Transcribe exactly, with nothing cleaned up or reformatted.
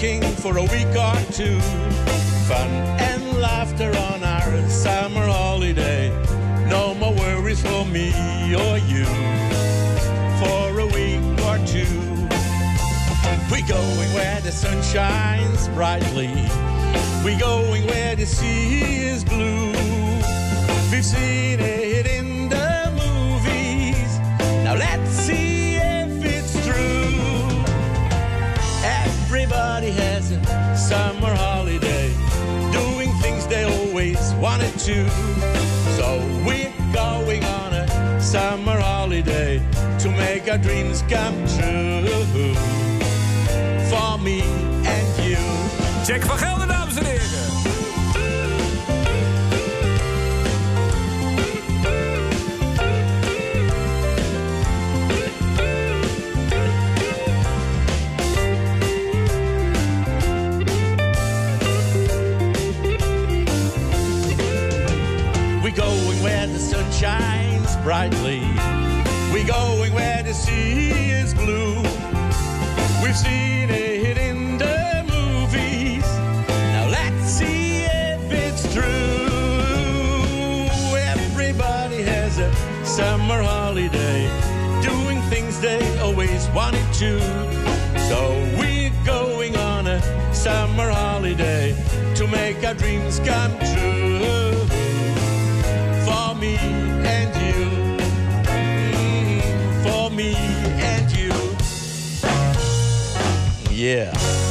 working for a week or two. Fun and laughter on our summer holiday. No more worries for me or you. For a week or two. We're going where the sun shines brightly. We're going where the sea is blue. We've seen it in the movies. Now let's see if it's true. Everybody has a summer holiday, doing things they always wanted to. So we're going on a summer holiday to make our dreams come true. For me and you. Jack van Gelder, dames en heren. We're going where the sun shines brightly. We're going where the sea is blue. We've seen it in the movies. Now let's see if it's true. Everybody has a summer holiday, doing things they always wanted to. So we're going on a summer holiday to make our dreams come true. For me and you. Mm, for me and you. Yeah.